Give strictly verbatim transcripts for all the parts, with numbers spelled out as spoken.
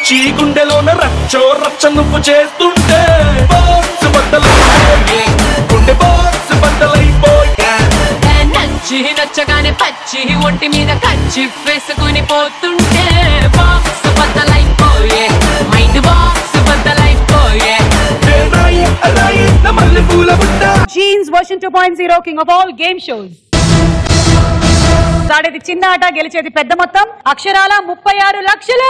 పిచ్చి గుండెలోన రచ్చో రచ్చ నువ్వు చేస్తుంటే బాక్స్ బద్దలైపోయే గుండె బాక్స్ బద్దలైపోయే నచ్చి నచ్చగానే పచ్చి ఒంటి మీద కచ్చి వేసుకుని పోతుంటే బాక్స్ బద్దలైపోయే మైండ్ బాక్స్ బద్దలైపోయే genes version two point zero king of all game shows. ఆడేది చిన్న ఆట, గెలిచేది పెద్ద మొత్తం, అక్షరాల ముప్పై ఆరు లక్షలు.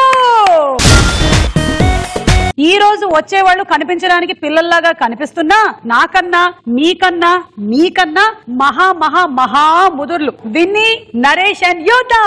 ఈ రోజు వచ్చేవాళ్ళు కనిపించడానికి పిల్లల్లాగా కనిపిస్తున్నా నాకన్నా మీకన్నా మీకన్నా మహా మహా మహా ముదుర్లు విన్నీ, నరేష్ అండ్ యోధా.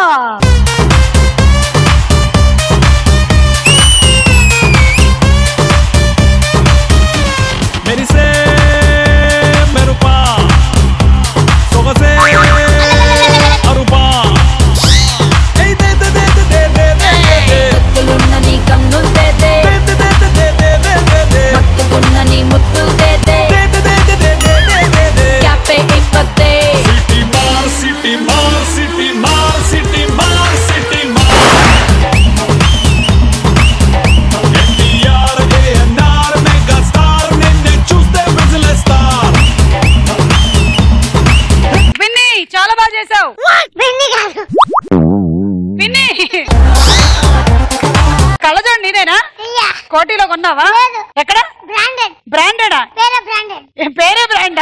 కళ్ళజోడు నీదేనా? కోటిలో కొన్నావా? ఎక్కడ? బ్రాండెడ్. బ్రాండెడా? పేరే బ్రాండా?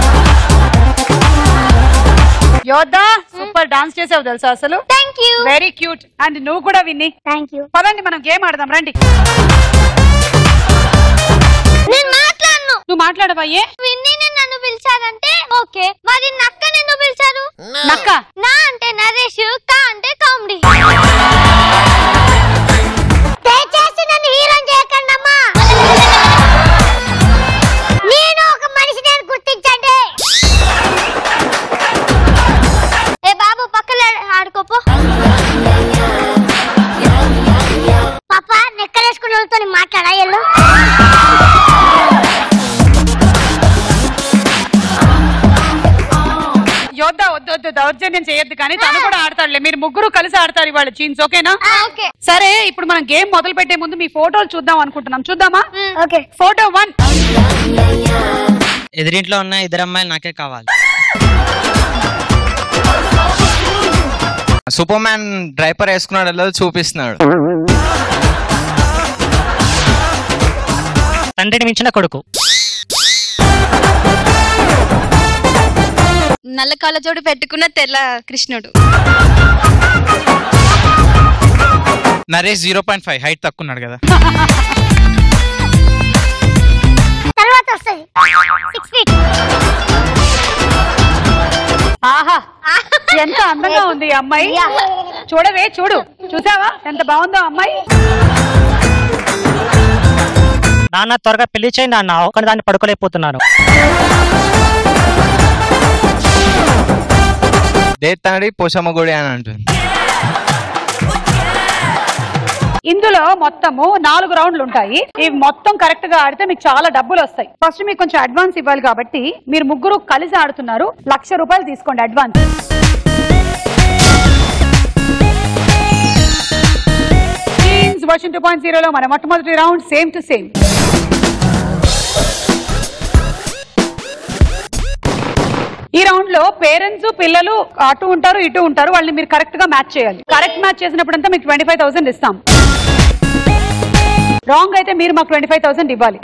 యోధా సూపర్ డాన్స్ చేసావు తెలుసా అసలు. Very cute. అండ్ నువ్వు కూడా విన్ని. పదండి మనం గేమ్ ఆడదాం రండి. నువ్వు మాట్లాడవా? ఏ నన్ను పిలిచారంటే ఓకే, మరి నక్క నిన్ను పిలిచారు. నక్క నా అంటే నరేష్, కా అంటే కామెడీ. దయచేసి నన్ను హీరోని చేయకండమ్మా. నేను ఒక మనిషిని గుర్తించండి. ఏ బాబు పక్కన ఆడుకోపో. పాప నెక్కలేసుకుని వాళ్ళతో మాట్లాడా ఎల్లు. యోధా వద్దు వద్దు దౌర్జన్యం చేయొద్దు కానీ తను కూడా ఆడతాడులే. మీరు ముగ్గురు కలిసి ఆడతారు ఇవాళ జీన్స్, ఓకేనా? సరే ఇప్పుడు మనం గేమ్ మొదలు పెట్టే ముందు మీ ఫోటోలు చూద్దాం అనుకుంటున్నాం. చూద్దామా? ఓకే. Photo one. ఎదురింట్లో ఉన్న ఇద్దరు అమ్మాయిలు నాకే కావాలి. సూపర్ మ్యాన్ డ్రైపర్ వేసుకున్నాడు చూపిస్తున్నాడు. తండ్రిని మించిన కొడుకు. నల్ల కళ్ళజోడు పెట్టుకున్న తెల్ల కృష్ణుడు. Naresh zero point five height తక్కున్నాడు కదా. తర్వాత వస్తది సిక్స్ ఫీట్. ఆహా ఎంత అందంగా ఉంది ఈ అమ్మాయి. చూడవే చూడు, చూసావా ఎంత బాగుందో అమ్మాయి. నాన్న త్వరగా పెళ్లి చేయండి నాన్న, ఒకటి దాన్ని పడుకోలేకపోతున్నాను. దేత్తాడి పోషమ్మ గుడి అని అంటుంది. ఇందులో మొత్తము నాలుగు రౌండ్లు ఉంటాయి. ఇవి మొత్తం కరెక్ట్ గా ఆడితే మీకు చాలా డబ్బులు వస్తాయి. ఫస్ట్ మీకు కొంచెం అడ్వాన్స్ ఇవ్వాలి కాబట్టి మీరు ముగ్గురు కలిసి ఆడుతున్నారు. లక్ష రూపాయలు తీసుకోండి advance. Version two point zero లో మన మొట్టమొదటి రౌండ్ సేమ్ టు సేమ్. ఈ రౌండ్ లో పేరెంట్స్ పిల్లలు అటు ఉంటారు ఇటు ఉంటారు. వాళ్ళని మీరు కరెక్ట్ గా మ్యాచ్ చేయాలి. కరెక్ట్ మ్యాచ్ చేసినప్పుడంతా మీకు ట్వంటీ ఫైవ్ థౌసండ్ ఇస్తాం. రాంగ్ అయితే మీరు మాకు ట్వంటీ ఫైవ్ థౌసండ్ ఇవ్వాలి.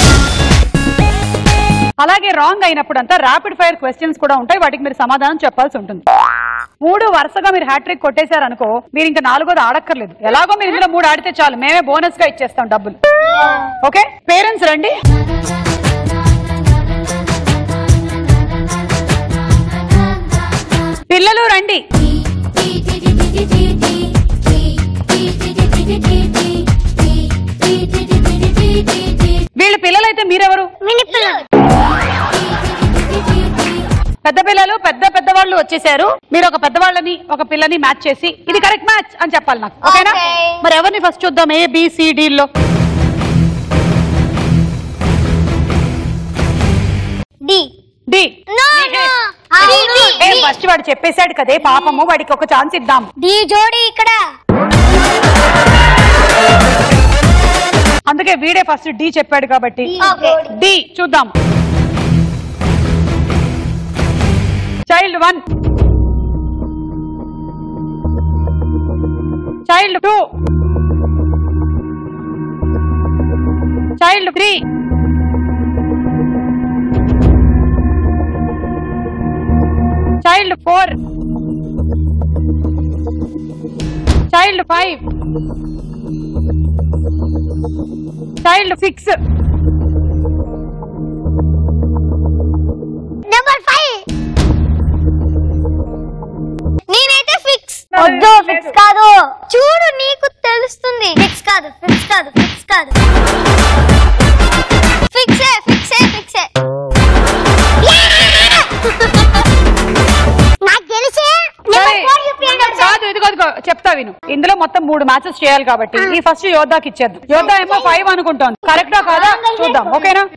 అలాగే రాంగ్ అయినప్పుడంతా ర్యాపిడ్ ఫైర్ క్వశ్చన్స్ కూడా ఉంటాయి. వాటికి మీరు సమాధానం చెప్పాల్సి ఉంటుంది. మూడు వరుసగా మీరు హ్యాట్రిక్ కొట్టేశారు అనుకో, మీరు ఇంకా నాలుగోది ఆడక్కర్లేదు. ఎలాగో మీరు ఇందులో మూడు ఆడితే చాలు, మేమే బోనస్ గా ఇచ్చేస్తాం డబ్బులు. ఓకే పేరెంట్స్ రండి. పిల్లలు రండి. వీళ్ళు పిల్లలైతే మీరెవరు? పెద్ద పిల్లలు పెద్ద పెద్దవాళ్ళు వచ్చేసారు. మీరు ఒక పెద్దవాళ్ళని ఒక పిల్లని మ్యాచ్ చేసి ఇది కరెక్ట్ మ్యాచ్ అని చెప్పాలి నాకు, ఓకేనా? మరి ఎవరిని ఫస్ట్ చూద్దాం? ఏ బి సి డి లో డి డి డి ఫస్ట్ వాడు చెప్పేశాడు కదే పాపము, వాడికి ఒక ఛాన్స్ ఇద్దాం. డి జోడి ఇక్కడ అందుకే వీడే ఫస్ట్ డి చెప్పాడు కాబట్టి డి చూద్దాం. Child one, child two, child three, child four, child five, child six, number five. నేనైతే ఫిక్స్. వద్దు ఫిక్స్ కాదు, చూడు నీకు తెలుస్తుంది. ఫిక్స్ కాదు, ఫిక్స్ కాదు, ఫిక్స్ కాదు, ఫిక్సే ఫిక్సే ఫిక్సే. నాకు తెలిసే కాదు, ఇదిగో ఇదిగో చెప్తా విను. ఇందులో మొత్తం మూడు మ్యాచెస్ చేయాలి కాబట్టి ఈ ఫస్ట్ యోధాకి ఇచ్చేద్దాం. యోధా ఏమో ఫైవ్ అనుకుంటాను, కరెక్టా కాదా చూద్దాం. ఓకేనా?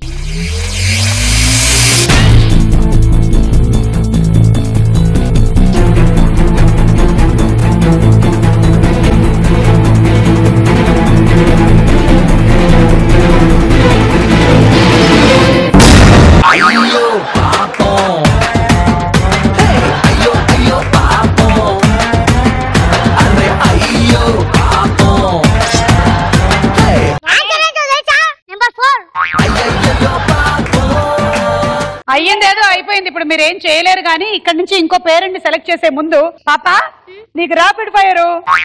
అయ్యిందేదో అయిపోయింది. ఇప్పుడు మీరు ఏం చేయలేరు కానీ ఇక్కడ నుంచి ఇంకో పేరెంట్ ని సెలెక్ట్ చేసే ముందు పాప నీకు ర్యాపిడ్ ఫైర్.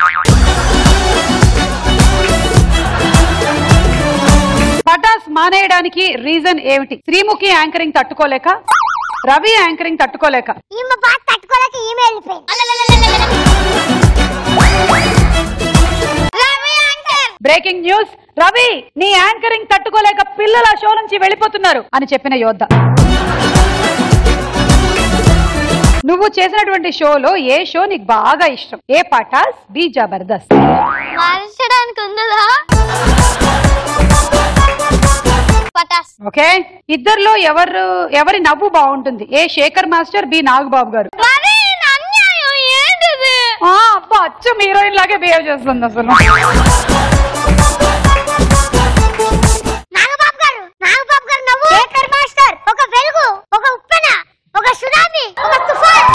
పటాస్ మానేయడానికి రీజన్ ఏమిటి? శ్రీముఖి యాంకరింగ్ తట్టుకోలేక, రవి యాంకరింగ్ తట్టుకోలేక, తట్టుకోలేక బ్రేకింగ్ న్యూస్, రవి నీ యాంకరింగ్ తట్టుకోలేక పిల్లల షో నుంచి వెళ్ళిపోతున్నారు అని చెప్పిన యోధ. నువ్వు చేసినటువంటి షోలో ఏ షో నీకు బాగా ఇష్టం? A Patas, B Jabardasth. Okay, ఇద్దర్లో ఎవరు ఎవరి నవ్వు బాగుంటుంది? A Shekar master, B Nagababu garu. అబ్బా అచ్చం హీరోయిన్ లాగే బిహేవ్ చేస్తుంది అసలు. నాగబాబు గారు, నాగబాబు గారు నవ్వు, శేఖర్ మాస్టర్ ఒక వెలుగు, ఒక ఉప్పెన, ఒక సునామీ, ఒక తుఫాన్.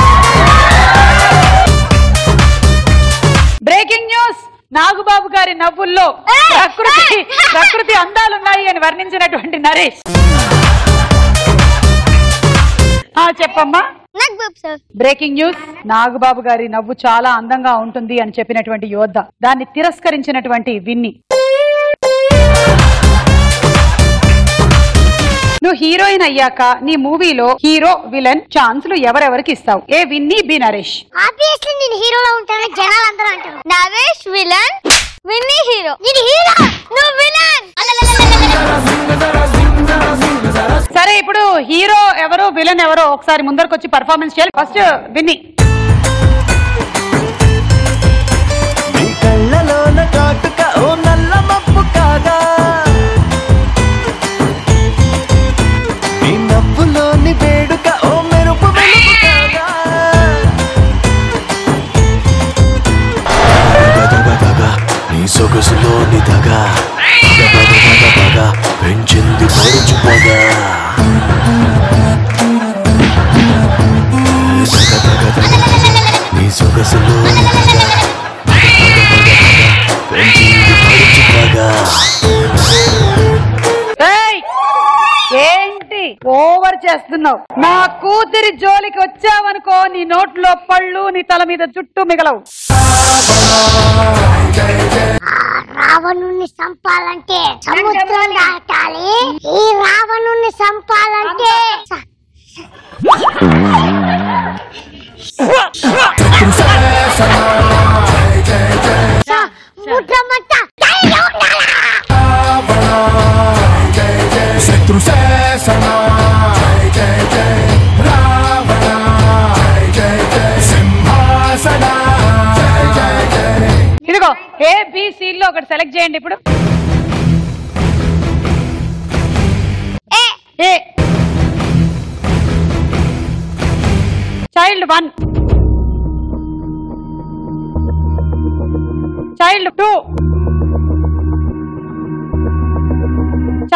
బ్రేకింగ్ న్యూస్, నాగబాబు గారి నవ్వుల్లో ప్రకృతి ప్రకృతి అందాలున్నాయి అని వర్ణించినటువంటి నరేష్. చెప్పమ్మా. బ్రేకింగ్ న్యూస్, నాగబాబు గారి నవ్వు చాలా అందంగా ఉంటుంది అని చెప్పినటువంటి యోధ, దాన్ని తిరస్కరించినటువంటి విన్ని. నువ్వు హీరోయిన్ అయ్యాక నీ మూవీలో హీరో విలన్ ఛాన్సులు ఎవరెవరికి ఇస్తావు? ఏ విన్ని, బి నరేష్. ఆబ్వియస్లీ నేను హీరోలో ఉంటాను, జనాలు అందరూ అంటారు నరేష్ విలన్, విన్ని హీరో. నేను హీరో, నువ్వు విలన్. సరే, ఇప్పుడు హీరో ఎవరో విలన్ ఎవరో ఒకసారి ముందరకు వచ్చి పర్ఫార్మెన్స్ చేయాలి. ఫస్ట్ విన్ని. కళ్ళలోన కాటుక ఓ నల్ల మబ్బు కాగా, నీ నవ్వులోని వేడుక ఓ మెరుపు వెలుగు కాగా, దగదగదగ నీ సొగసులోని దగా, దగదగదగ పెంచింది పరుచుపగా, నీ సొగసులోని దగా, పెంచింది పరుచుపగా. ఏంటి ఓవర్ చేస్తున్నావు? నా కూతురి జోలికి వచ్చావనుకో నీ నోట్లో పళ్ళు, నీ తల మీద జుట్టు మిగలవు. రావణుణ్ణి చంపాలంటే సముద్రం దాటాలి, ఈ రావణుణ్ణి చంపాలంటే సముద్రం అంతా శత్రు శాసన జయ జయ జయ రావణ, జయ జయ జయ సింహాసన జయ జయ జయ. ఇదిగో ఏ బి సి లో ఒకటి సెలెక్ట్ చేయండి ఇప్పుడు. A child one, child two,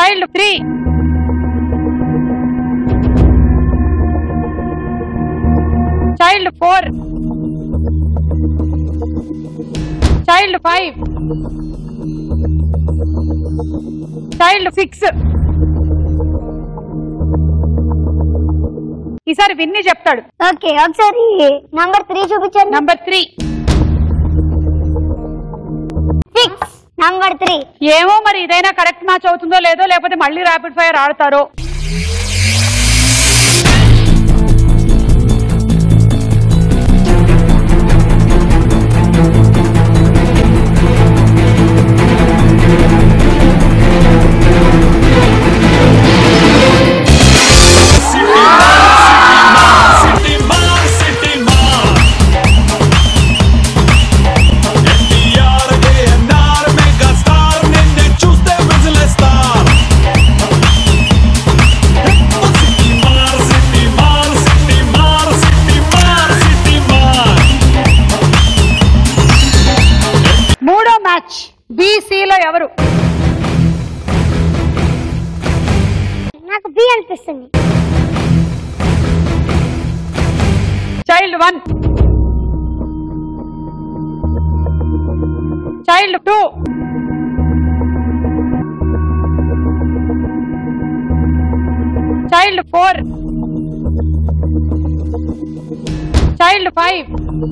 child three, child four, child five, child six. ఈసారి విన్ని చెప్తాడు. ఓకే ఒకసారి నంబర్ త్రీ చూపించండి. Number three, six, number three. ఏమో మరి ఇదైనా కరెక్ట్ మ్యాచ్ అవుతుందో లేదో, లేకపోతే మళ్ళీ ర్యాపిడ్ ఫైర్ ఆడతారో. బీసీలో ఎవరు? నాకు బి అనిపిస్తుంది. Child one, child two, child four, child five,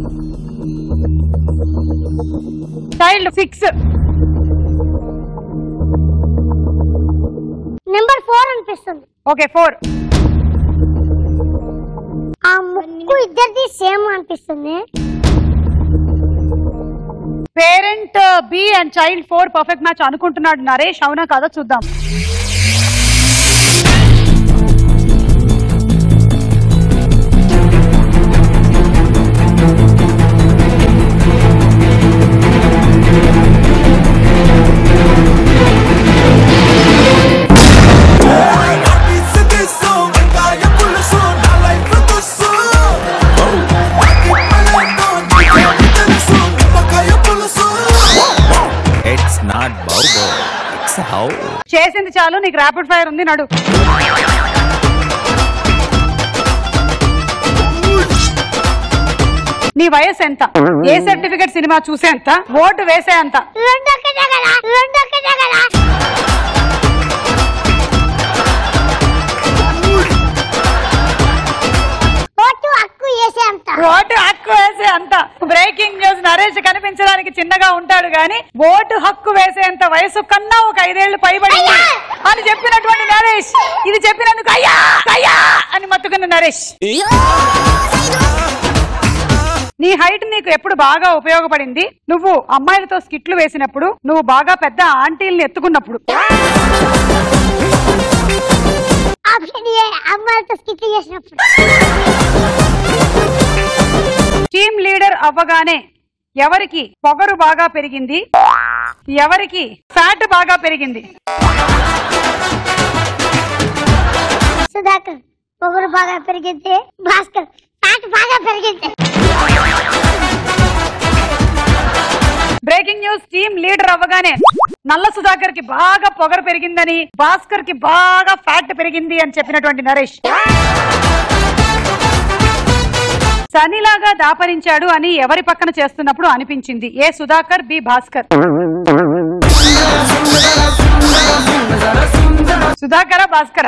child six. Number four అనిపిస్తుంది. Okay four. ఆ ముక్కు ఇద్దరిది సేమ్ అనిపిస్తుంది. Parent B and child four perfect match అనుకుంటున్నాడు నరేష్. అవునా కాదా చూద్దాం. చేసింది చాలు, నీకు ర్యాపిడ్ ఫైర్ ఉంది, నడు. నీ వయసు ఎంత? ఏ సర్టిఫికెట్ సినిమా చూసేంత? ఓటు వేసేంత? ఓటు హక్కు వేసే అంత. బ్రేకింగ్ న్యూస్, నరేష్ కనిపించడానికి చిన్నగా ఉంటాడు గాని ఓటు హక్కు వేసేంత వయసు కన్నా ఒక ఐదేళ్లు పైబడింది అని చెప్పినటువంటి నరేష్, ఇది చెప్పినందుకు అయ్యా అయ్యా అని మత్తుకున్న నరేష్. నీ హైట్ నీకు ఎప్పుడు బాగా ఉపయోగపడింది? నువ్వు అమ్మాయిలతో స్కిట్లు వేసినప్పుడు, నువ్వు బాగా పెద్ద ఆంటీల్ని ఎత్తుకున్నప్పుడు. టీమ్ లీడర్ అవ్వగానే ఎవరికి పొగరు బాగా పెరిగింది, ఎవరికి ఫ్యాట్ బాగా పెరిగింది? సుధాకర్ పొగరు బాగా పెరిగింది, భాస్కర్ ఫ్యాట్ బాగా పెరిగింది. బ్రేకింగ్ న్యూస్, టీమ్ లీడర్ అవ్వగానే నల్ల సుధాకర్ కి బాగా పొగరు పెరిగిందని, భాస్కర్ కి బాగా ఫ్యాట్ పెరిగింది అని చెప్పినటువంటి నరేష్. శనిలాగా దాపరించాడు అని ఎవరి పక్కన చేస్తున్నప్పుడు అనిపించింది? A Sudhakar, B Bhaskar. సుధాకర భాస్కర?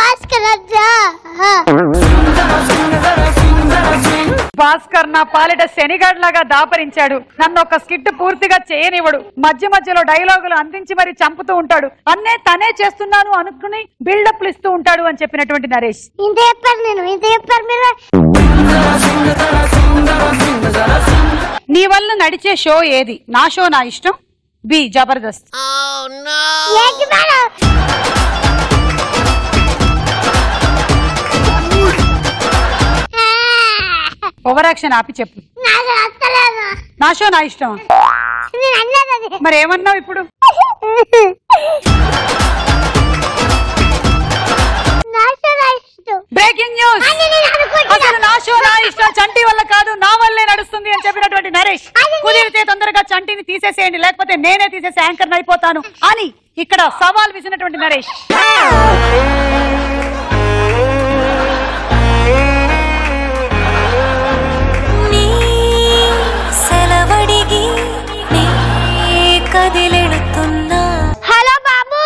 భాస్కర్ నా పాలిట శనిగాడ్ లాగా దాపరించాడు, నన్ను ఒక స్కిట్ పూర్తిగా చేయనివ్వడు, మధ్య మధ్యలో డైలాగులు అందించి మరి చంపుతూ ఉంటాడు, అన్నే తనే చేస్తున్నాను అనుకుని బిల్డప్లు ఇస్తూ ఉంటాడు అని చెప్పినటువంటి నరేష్. ఇంత చెప్పారు నేను, ఇంత చెప్పారు మీరు. నీ వల్ల నడిచే షో ఏది? నా షో నా ఇష్టం, బి జబర్దస్త్. ఓవర్ యాక్షన్ ఆపి చెప్పు. నా షో నా ఇష్టం. మరి ఏమన్నావు ఇప్పుడు? బ్రేకింగ్ న్యూస్, అసలు నా షో నా ఇష్టం చంటి వల్ల కాదు, నా వల్లే నడుస్తుంది అని చెప్పినటువంటి నరేష్. కుదిరితే తొందరగా చంటిని తీసేసేయండి, లేకపోతే నేనే తీసేసి యాంకర్ అయిపోతాను అని ఇక్కడ సవాల్ విసినటువంటి నరేష్. హలో బాబు,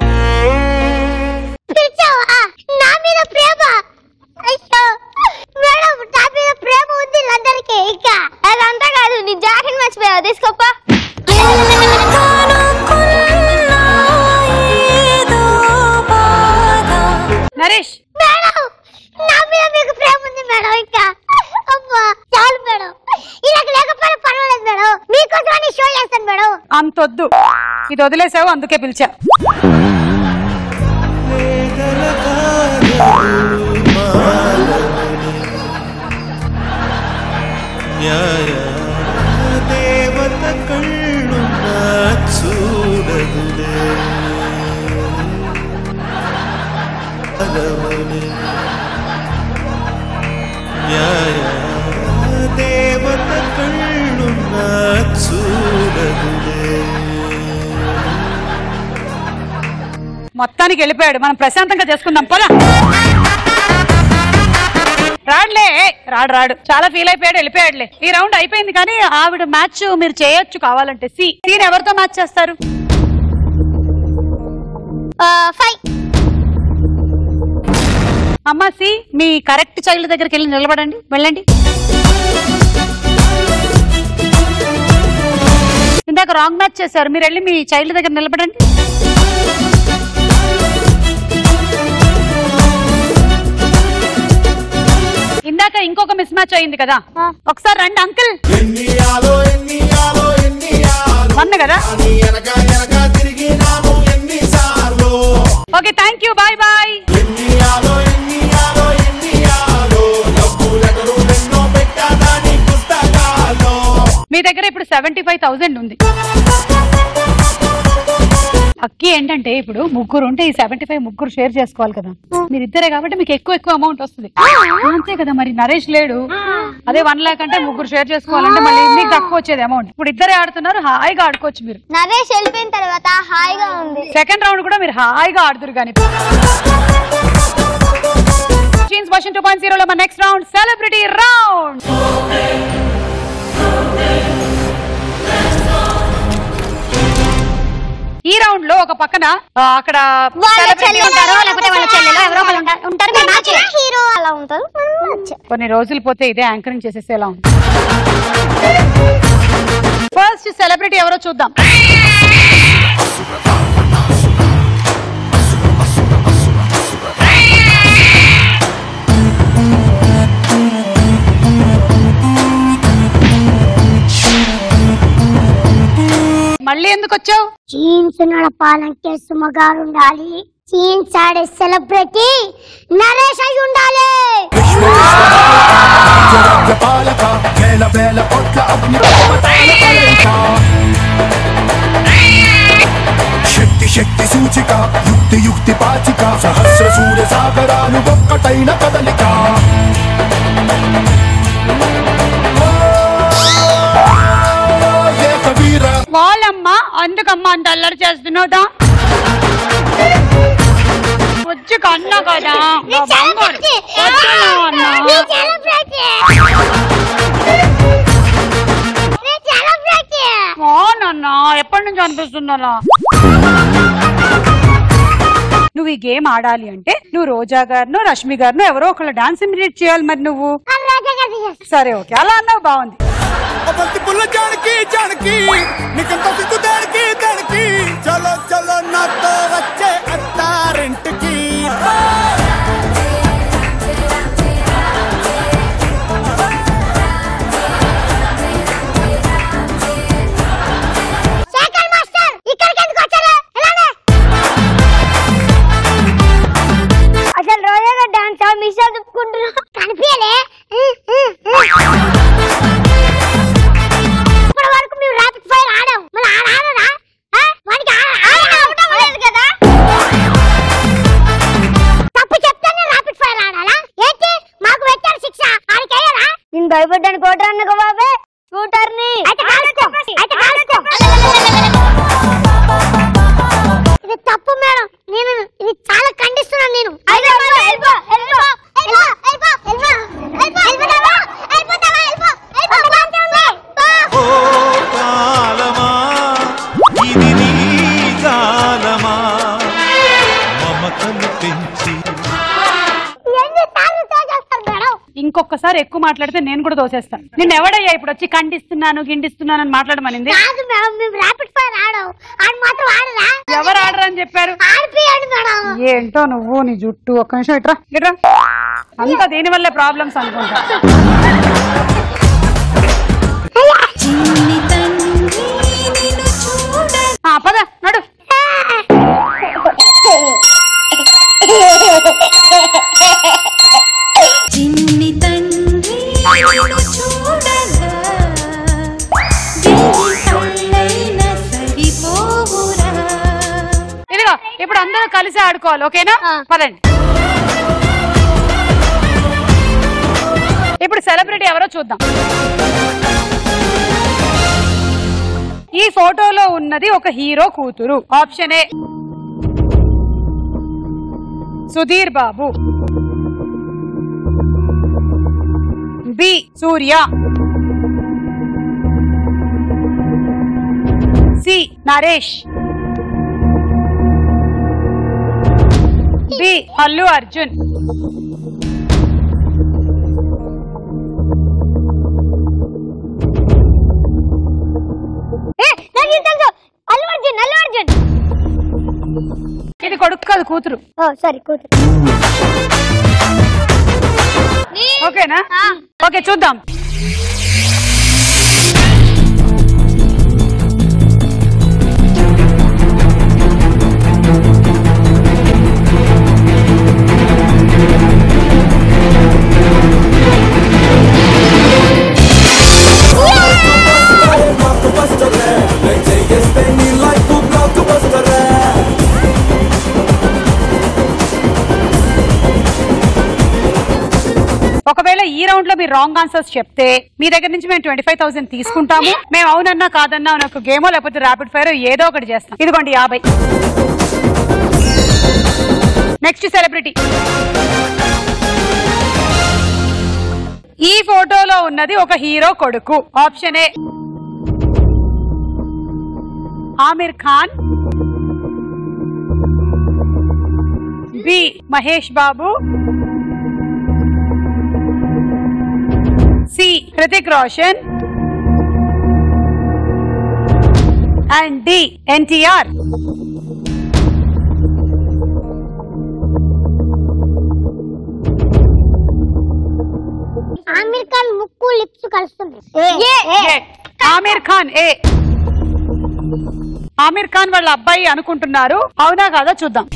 పిలిచావా? నా మీద ప్రేమ? అయ్యో మేడం, నా మీద ప్రేమ ఉంది అందరికి. ఇంకా అదంతా కాదు, నీ జాకెట్ మర్చిపోయావు, తీసుకోపా. నరేష్ మేడం, నా మీద మీకు ప్రేమ ఉంది మేడం. ఇంకా అమ్మా చాలు మేడం, ఇలా లేకపోయినా పర్వాలేదు మేడం, మీకోసమని షో చేస్తాను మేడం. అంతొద్దు, ఇది వదిలేసావు అందుకే పిలిచా. దేవత కళ్ళు చూడదులే దేవత కళ్ళు చూడదులే. మొత్తానికి వెళ్ళిపోయాడు, మనం ప్రశాంతంగా చేసుకుందాం పోలా. రాడులే, రాడు రాడు చాలా ఫీల్ అయిపోయాడు, వెళ్ళిపోయాడులే. ఈ రౌండ్ అయిపోయింది, కానీ ఆవిడ మ్యాచ్ మీరు చేయొచ్చు కావాలంటే. సి సీన్ ఎవరితో మ్యాచ్ చేస్తారు? ఫైవ్. అమ్మా సి, మీ కరెక్ట్ చైల్డ్ దగ్గరికి వెళ్ళి నిలబడండి, వెళ్ళండి. ఇందాక రాంగ్ మ్యాచ్ చేశారు, మీరు వెళ్ళి మీ చైల్డ్ దగ్గర నిలబడండి. ఇందాక ఇంకొక మిస్ మ్యాచ్ అయింది కదా, ఒకసారి రండి అంకుల్. వన్ కదా. Okay, thank you, bye bye. మీ దగ్గర ఇప్పుడు సెవెంటీ ఫైవ్ థౌసండ్ ఉంది. లక్కీ ఏంటంటే ఇప్పుడు ముగ్గురు ఉంటే ఈ సెవెంటీ ఫైవ్ ముగ్గురు షేర్ చేసుకోవాలి కదా, మీరు ఇద్దరే కాబట్టి మీకు ఎక్కువ ఎక్కువ అమౌంట్ వస్తుంది. అంతే కదా, మరి నరేష్ లేడు, అదే వన్ లాక్ అంటే ముగ్గురు షేర్ చేసుకోవాలంటే మళ్ళీ మీకు తక్కువ వచ్చేది అమౌంట్. ఇప్పుడు ఇద్దరే ఆడుతున్నారు, హాయిగా ఆడుకోవచ్చు మీరు. నరేష్ వెళ్ళిపోయిన తర్వాత హాయిగా ఉంది. సెకండ్ రౌండ్ కూడా మీరు హాయిగా ఆడుతురు కానీ. టూ పాయింట్ జీరో లో మన నెక్స్ట్ రౌండ్ సెలబ్రిటీ రౌండ్. ఈ రౌండ్ లో ఒక పక్కన అక్కడ కొన్ని రోజులు పోతే ఇదే యాంకరింగ్ చేసేసేలా ఉంది. ఫస్ట్ సెలబ్రిటీ ఎవరో చూద్దాం. మళ్ళీ ఎందుకు వచ్చావు? జీన్స్ నడపాలంటే సుమ గారు ఉండాలి, జీన్స్ ఆడే సెలబ్రిటీ నరేష్ అయి ఉండాలి. శక్తి శక్తి సూచిక, యుక్తి యుక్తి పాచిక, సహస్ర సూర్య సాగరాలు ఒక్కటైన కదలిక. వాళ్ళమ్మ అందుకమ్మా అంత అల్లరి చేస్తున్నావుదా? వచ్చి కన్నా కదా నాన్న, ఎప్పటి నుంచి అనిపిస్తుందా? నువ్వు ఈ గేమ్ ఆడాలి అంటే నువ్వు రోజా గారిను రష్మి గారిను ఎవరో ఒకళ్ళ డాన్స్ ఇమిటేట్ చేయాలి. మరి నువ్వు సరే ఓకే అలా అన్నావు, బాగుంది. చలో చలో నాతో వచ్చే అత్తారింటికి. అసలు రోజా డాన్స్ మిస్ అవుకుంటున్నా కనిపించలే. ఇప్పటి వరకు మేము ర్యాపిడ్ ఫైర్ ఆడాం, మరి ఆడారా? కదా తప్పు చెప్తానే ర్యాపిడ్ ఫైర్ ఆడాలా ఏంటి? మాకు పెట్టారు శిక్ష, ఆడికేయరా? నేను భయపడ్డాను కోటర్ అన్నకు బాబే షూటర్ని. ఇది ఇంకొకసారి ఎక్కువ మాట్లాడితే నేను కూడా దోసేస్తాను. నిన్న ఎవడయ్యా ఇప్పుడు వచ్చి ఖండిస్తున్నాను గిండిస్తున్నాను అని మాట్లాడమనింది? ఎవరు ఆడరా అని చెప్పారు? ఏంటో నువ్వు నీ జుట్టు. ఒక్క నిమిషం ఇట్రా ఇట్రా. అంతా దీని వల్లే ప్రాబ్లమ్స్ అనుకుంటా. పద నడు. ఇదిగో ఇప్పుడు అందరూ కలిసి ఆడుకోవాలి, ఓకేనా? పదండి. ఇప్పుడు సెలబ్రిటీ ఎవరో చూద్దాం. ఈ ఫోటోలో ఉన్నది ఒక హీరో కూతురు. Option A Sudheer Babu, B Surya, C Naresh, D Allu Arjun. ఇది కొడుకు కాదు, కూతురు. సరే కూతురు. ఓకేనా? ఓకే చూద్దాం. ఒకవేళ ఈ రౌండ్ లో మీరు రాంగ్ ఆన్సర్స్ చెప్తే మీ దగ్గర నుంచి మేము ట్వంటీ ఫైవ్ థౌసండ్ తీసుకుంటాము. మేము అవునన్నా కాదన్నా ఒక గేమో లేకపోతే ర్యాపిడ్ ఫైర్ ఏదో ఒకటి చేస్తాం. ఇదిగోండి యాభై. Next celebrity. ఈ ఫోటోలో ఉన్నది ఒక హీరో కొడుకు. Option A Aamir Khan, B Mahesh Babu, C Hrithik Roshan and D NTR. Aamir Khan ముక్కు లిప్స్ కలుస్తుంది. ఆమిర్ ఖాన్ ఏ. ఆమిర్ ఖాన్ వాళ్ళ అబ్బాయి అనుకుంటున్నారు, అవునా కాదా చూద్దాం.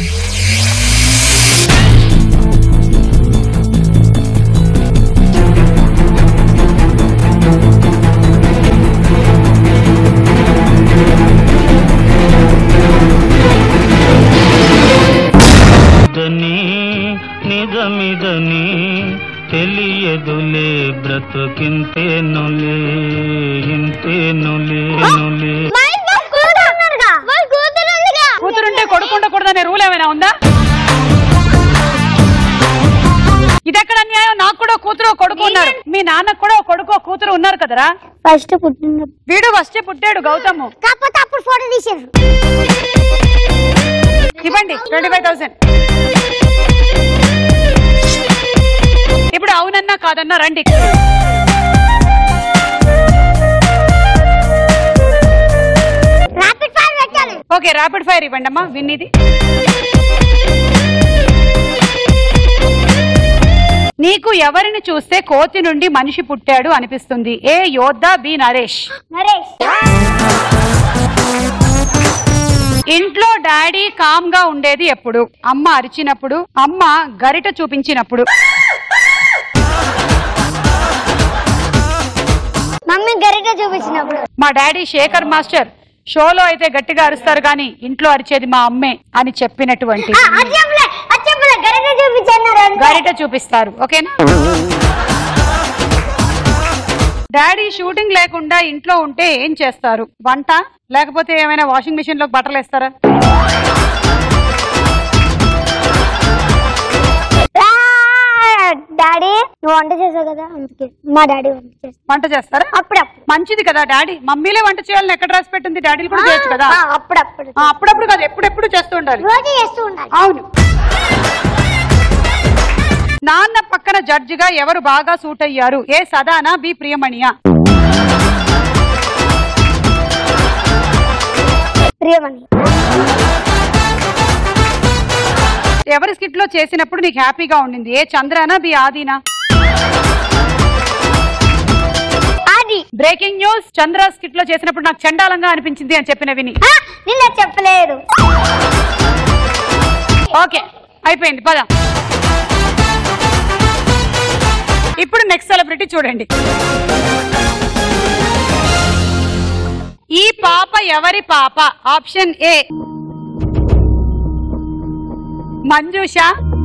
నిజమిదని తెలియదులే బ్రతుకింతేనులే ఇంతేనులే నులే. కూతురుంటే కొడుకు ఉండకూడదనే రూల్ ఏమైనా ఉందా? ఇదెక్కడ అన్యాయం? నాకు కూడా కూతురు కొడుకు ఉన్నారు, మీ నాన్నకు కూడా కొడుకు కూతురు ఉన్నారు కదరా. ఫస్ట్ పుట్టిన వీడు ఫస్ట్ పుట్టాడు గౌతమ్. కాకపోతే అప్పుడు ఫోటో తీసారు. ఇవ్వండి ట్వంటీ ఫైవ్ థౌసండ్. ఇప్పుడు అవునన్నా కాదన్నా రండి. ర్యాపిడ్ ఫైర్ పెట్టాలి. ఓకే ర్యాపిడ్ ఫైర్ ఇవ్వండి అమ్మా. విన్నీది. నీకు ఎవరిని చూస్తే కోతి నుండి మనిషి పుట్టాడు అనిపిస్తుంది? ఏ యోధ, బి నరేష్. నరేష్. ఇంట్లో డాడీ కామ్ గా ఉండేది ఎప్పుడు? అమ్మ అరిచినప్పుడు, అమ్మ గరిట చూపించినప్పుడు. మమ్మీ గరిట చూపించినప్పుడు. మా డాడీ శేఖర్ మాస్టర్ షోలో అయితే గట్టిగా అరుస్తారు కానీ ఇంట్లో అరిచేది మా అమ్మే అని చెప్పినటువంటి. గరిట చూపిస్తారు, ఓకేనా? డాడీ షూటింగ్ లేకుండా ఇంట్లో ఉంటే ఏం చేస్తారు? వంట, లేకపోతే ఏమైనా వాషింగ్ మిషన్ లో బట్టలు వేస్తారా? డాడీ నువ్వు వంట చేసావు కదా, అందుకే మా డాడీ వంట చేస్తా. వంట చేస్తారా? అప్పుడప్పుడు. మంచిది కదా డాడీ. మమ్మీలే వంట చేయాలని ఎక్కడ రాసి పెట్టింది? డాడీలు కూడా చేయొచ్చు కదా. అప్పుడప్పుడు. అప్పుడప్పుడు కాదు, ఎప్పుడెప్పుడు చేస్తూ ఉండాలి. రోజు చేస్తూ ఉండాలి. అవును. నాన్న పక్కన జడ్జిగా ఎవరు బాగా సూట్ అయ్యారు? ఏ సదానా, బి ప్రియమణియా? ప్రియమణి. ఎవరి స్కిట్ లో చేసినప్పుడు నీకు హ్యాపీగా ఉండింది? ఏ చంద్రనా, బి ఆదినా? ఆది. బ్రేకింగ్ న్యూస్, చంద్ర స్కిట్ లో చేసినప్పుడు నాకు చండాలంగా అనిపించింది అని చెప్పిన విని. నిన్న చెప్పలేదు. ఓకే అయిపోయింది, పద. ఇప్పుడు నెక్స్ట్ సెలబ్రిటీ చూడండి. ఈ పాప ఎవరి పాప? Option A Manjusha,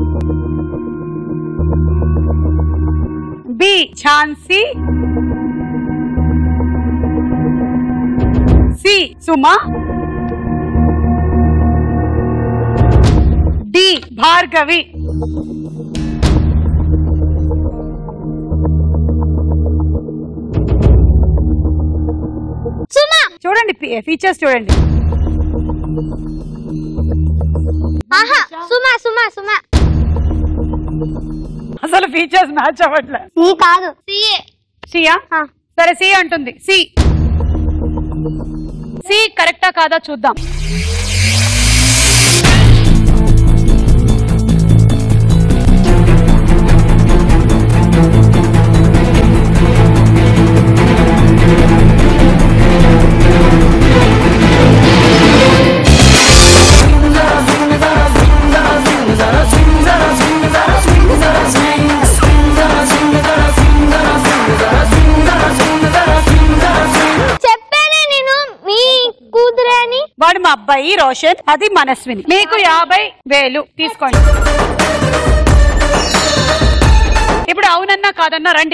B Jhansi, C Suma, D Bhargavi. Suma. చూడండి ఫీచర్స్ చూడండి. ఆహా సుమా సుమా సుమా. అసలు ఫీచర్స్ మ్యాచ్ అవ్వట్లే. సి కాదు, సిఏ. సియా? సరే సి అంటుంది. సి సి కరెక్టా కాదా చూద్దాం. వాడు మా అబ్బాయి రోషన్, అది మనస్విని. మీకు యాభై వేలు తీసుకోండి. ఇప్పుడు అవునన్నా కాదన్నా రండి.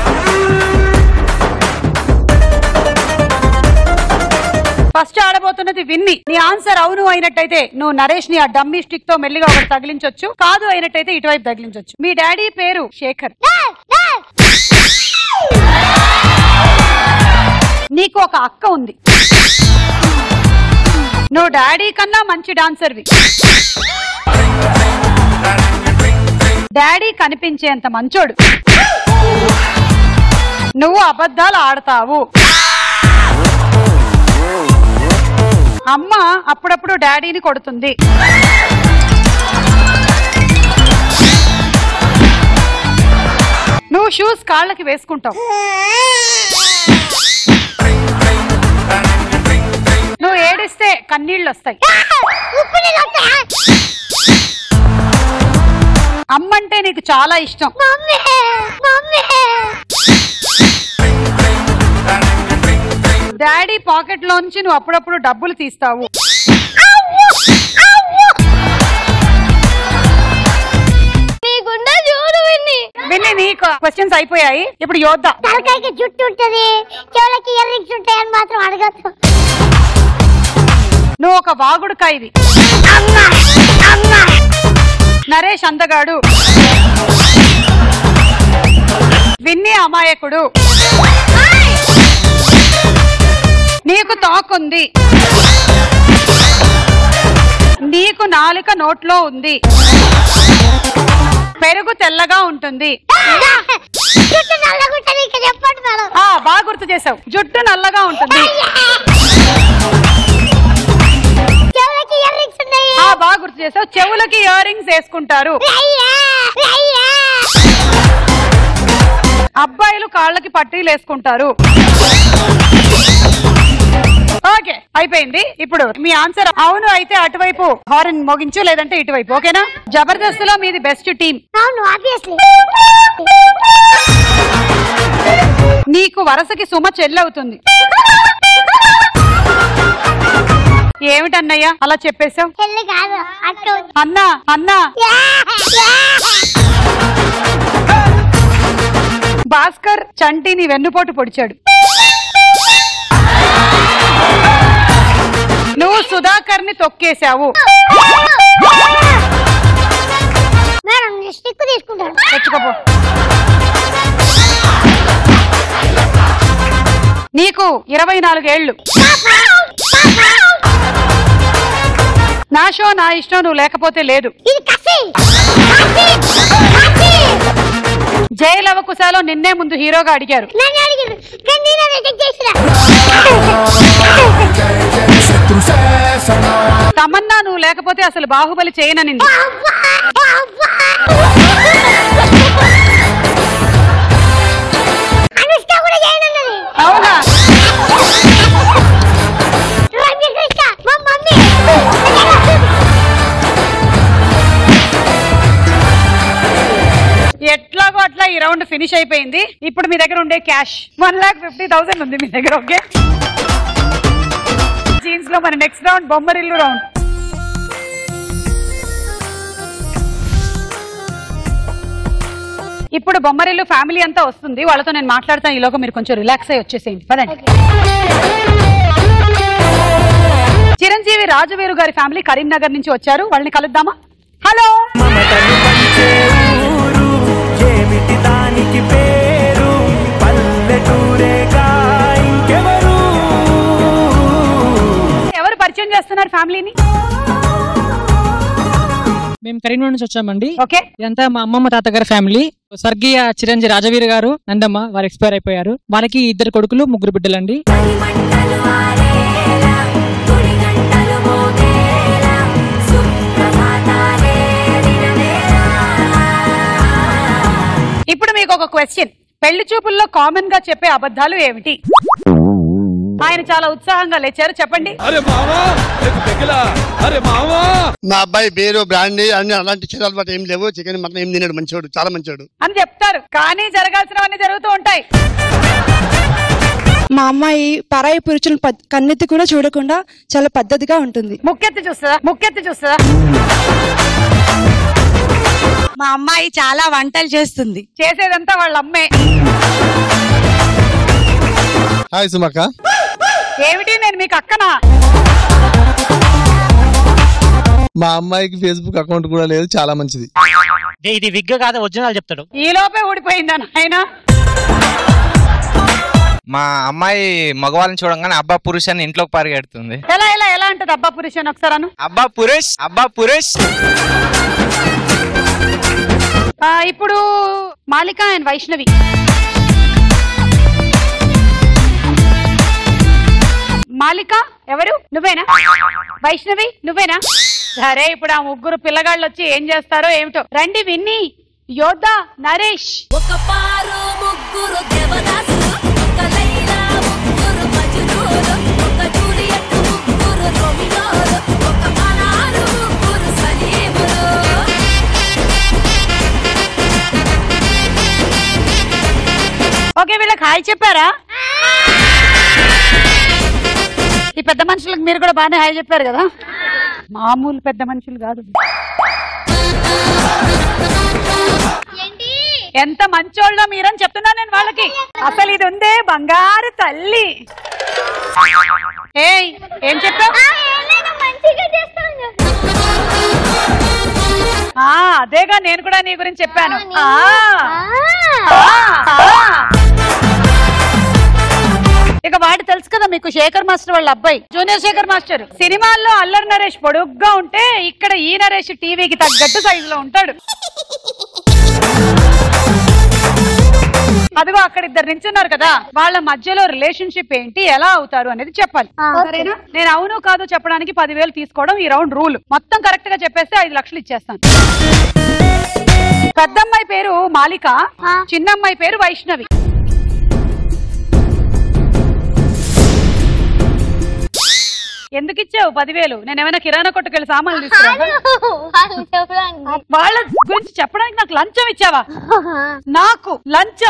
ఫస్ట్ ఆడబోతున్నది విన్ని. నీ ఆన్సర్ అవును అయినట్టయితే నువ్వు నరేష్ ని ఆ డమ్మీ స్టిక్ తో మెల్లిగా ఒకటి తగిలించొచ్చు. కాదు అయినట్టయితే ఇటువైపు తగిలించొచ్చు. మీ డాడీ పేరు శేఖర్. నీకు ఒక అక్క ఉంది. నువ్వు డాడీ కన్నా మంచి డాన్సర్వి. డాడీ కనిపించేంత మంచోడు. నువ్వు అబద్ధాలు ఆడతావు. అమ్మ అప్పుడప్పుడు డాడీని కొడుతుంది. నువ్వు షూస్ కాళ్ళకి వేసుకుంటావు. నువ్వు ఏడిస్తే కన్నీళ్ళు వస్తాయి. అమ్మంటే నీకు చాలా ఇష్టం. డాడీ పాకెట్ లోంచి నువ్వు అప్పుడప్పుడు డబ్బులు తీస్తావు. విన్ని నీకు క్వశ్చన్స్ అయిపోయాయి. ఇప్పుడు యోధ. తలకాయకి జుట్టు ఉంటది, చెవులకి ఇయర్ రింగ్స్ ఉంటాయని మాత్రం అడగద్దు. నువ్వు ఒక వాగుడుకాయవి. నరేష్ అందగాడు. విన్ని అమాయకుడు. నీకు తోకుంది. నీకు నాలుక నోట్లో ఉంది. పెరుగు తెల్లగా ఉంటుంది. బాగా గుర్తు చేసావు. జుట్టు నల్లగా ఉంటుంది. బాగా గుర్తు చేసావు. చెవులకి ఇయర్ రింగ్స్ వేసుకుంటారు. అబ్బాయిలు కాళ్ళకి పట్టీలు వేసుకుంటారు. ఓకే అయిపోయింది. ఇప్పుడు మీ ఆన్సర్ అవును అయితే అటువైపు హార్న్ మోగించు, లేదంటే ఇటువైపు. ఓకేనా? జబర్దస్త్ లో మీది బెస్ట్ టీం. నీకు వరసకి సుమ చెల్లవుతుంది. ఏమిటన్నయ్యా అలా చెప్పేశావు? అన్నా అన్నా భాస్కర్ చంటిని వెన్నుపోటు పొడిచాడు. నువ్వు సుధాకర్ ని తొక్కేశావు. తెచ్చుకోపో. నీకు ఇరవై నాలుగేళ్లు. నా షో నా ఇష్టం, నువ్వు లేకపోతే లేదు. ఇది కసి జయ లవకుశలో నిన్నే ముందు హీరోగా అడిగారు. నన్ను అడిగారు కానీ నేను రిజెక్ట్ చేసినా. తమన్నా నువ్వు లేకపోతే అసలు బాహుబలి చేయననింది. అనుష్క కూడా చేయనన్నది. అవునా? రమ్యకృష్ణ మా మమ్మీ. ఎట్లాగో అట్లా ఈ రౌండ్ ఫినిష్ అయిపోయింది. ఇప్పుడు మీ దగ్గర ఉండే cash one lakh fifty thousand ఉంది మీ దగ్గర. ఓకే, జీన్స్ లో మన నెక్స్ట్ రౌండ్ బొమ్మరిల్లు రౌండ్. ఇప్పుడు బొమ్మరిల్లు ఫ్యామిలీ అంతా వస్తుంది, వాళ్ళతో నేను మాట్లాడతాను. ఈలోగా మీరు కొంచెం రిలాక్స్ అయ్యి వచ్చేసేయండి. పదండి. చిరంజీవి రాజవీరు గారి ఫ్యామిలీ కరీంనగర్ నుంచి వచ్చారు, వాళ్ళని కలుద్దామా? హలో. ఎవరు పరిచయం చేస్తున్నారు ఫ్యామిలీని? మేము కరీంనగర్ నుంచి వచ్చామండి. ఓకే, ఇదంతా మా అమ్మమ్మ తాతగారి ఫ్యామిలీ. స్వర్గీయ చిరంజీవి రాజవీర్ గారు, నందమ్మ వారు ఎక్స్పైర్ అయిపోయారు. వాళ్ళకి ఇద్దరు కొడుకులు, ముగ్గురు బిడ్డలండి. ఇప్పుడు మీకు ఒక క్వశ్చన్. పెళ్లి చూపుల్లో కామన్ గా చెప్పే అబద్ధాలు ఏమిటి? ఆయన చాలా ఉత్సాహంగా లేచారు, చెప్పండి. మా అబ్బాయి పేరు బ్రాండీ అన్ని అలాంటి చిన్న అలవాటు ఏం లేవు. చికెన్ మటన్ ఏం తిన్నాడు, మంచోడు, చాలా మంచోడు అని చెప్తారు, కానీ జరగాల్సినవన్నీ జరుగుతూ ఉంటాయి. మా అమ్మాయి పరాయి పురుషులను కన్నెత్తి కూడా చూడకుండా చాలా పద్ధతిగా ఉంటుంది. ముక్కెత్తి చూస్తుందా? ముక్కెత్తి చూస్తుందా? మా అమ్మాయి చాలా వంటలు చేస్తుంది. చేసేదంతా వాళ్ళ అమ్మే. హాయ్ సుమక్క. ఏమిటి, నేను మీకు అక్కనా? మా అమ్మాయికి ఫేస్బుక్ అకౌంట్ కూడా లేదు, చాలా మంచిది. ఇది విగ్ కాదు, ఒరిజినల్ చెప్తాడు. ఈ లోపే ఊడిపోయిందా నాయన? మా అమ్మాయి మగవాళ్ళని చూడంగానే అబ్బా పురుష్ అని ఇంట్లోకి పరిగెడుతుంది. ఎలా ఎలా ఎలా అంటది అబ్బా పురుష్ అని? ఒకసారి అను. అబ్బా పురుష్, అబ్బా పురుష్. ఇప్పుడు మాలిక అండ్ వైష్ణవి. మాలిక ఎవరు? నువ్వేనా? వైష్ణవి నువ్వేనా? సరే, ఇప్పుడు ఆ ముగ్గురు పిల్లగాళ్ళు వచ్చి ఏం చేస్తారో ఏమిటో. రండి విన్ని, యోధా, నరేష్. ఒక పారు ముగ్గురు దేవదాసులు, ఒక లైలా ముగ్గురు మజ్నూలు, ఒక జూలియట్ ముగ్గురు రోమియోలు, ఒక అనారు ముగ్గురు సలీములు. ఓకే, వీళ్ళకి హాయ్ చెప్పారా? ఈ పెద్ద మనుషులకు మీరు కూడా బాగానే హాయ్ చెప్పారు కదా. మామూలు పెద్ద మనుషులు కాదు. ఎంత మంచోళ్ళో మీరని చెప్తున్నా నేను వాళ్ళకి. అసలు ఇది ఉందే బంగారు తల్లి. ఏయ్, ఏం చెప్పావు? అదేగా నేను కూడా నీ గురించి చెప్పాను. ఇక వాడు తెలుసు కదా మీకు, శేఖర్ మాస్టర్ వాళ్ళ అబ్బాయి, జూనియర్ శేఖర్ మాస్టర్. సినిమాల్లో అల్లరి నరేష్ పొడుగ్గా ఉంటే ఇక్కడ ఈ నరేష్ టీవీకి తగ్గట్టు సైజులో ఉంటాడు. అదిగో అక్కడ ఇద్దరు నించున్నారు కదా, వాళ్ళ మధ్యలో రిలేషన్షిప్ ఏంటి, ఎలా అవుతారు అనేది చెప్పాలి. సరేనా? నేను అవును కాదు చెప్పడానికి పదివేలు తీసుకోవడం ఈ రౌండ్ రూల్. మొత్తం కరెక్ట్ గా చెప్పేస్తే ఐదు లక్షలు ఇచ్చేస్తాను. పెద్దమ్మాయి పేరు మాలిక, చిన్నమ్మాయి పేరు వైష్ణవి. ఎందుకు ఇచ్చావు పదివేలు? నేను ఏమైనా కిరాణా కొట్టుకెళ్ళి సామాన్లు తీసుకురా? వాళ్ళ గురించి చెప్పడానికి నాకు లంచం ఇచ్చావా? నాకు లంచం?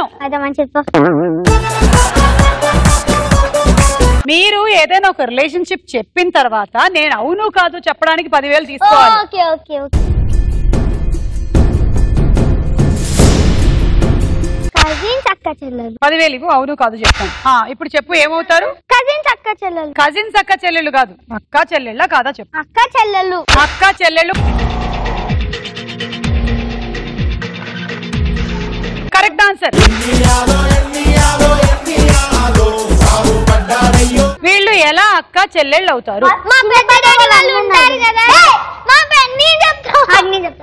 మీరు ఏదైనా ఒక రిలేషన్షిప్ చెప్పిన తర్వాత నేను అవును కాదు చెప్పడానికి పదివేలు తీసుకోవాలి. పదివేలు ఇవ్వు, అవును కాదు చెప్తాను. ఇప్పుడు చెప్పు, ఏమవుతారు? కజిన్స్ అక్క చెల్లెలు. కజిన్స్ అక్క చెల్లెళ్ళు కాదు, అక్క చెల్లెళ్ళ కాదా చెప్పు. అక్క చెల్లెలు. అక్క చెల్లెళ్ళు కరెక్ట్ ఆన్సర్. వీళ్ళు ఎలా అక్క చెల్లెళ్ళు అవుతారు? మా పెద్ద డాడీ వాళ్ళు ఉంటారు కదా. మా పెన్ని చెప్తా అన్ని చెప్తా.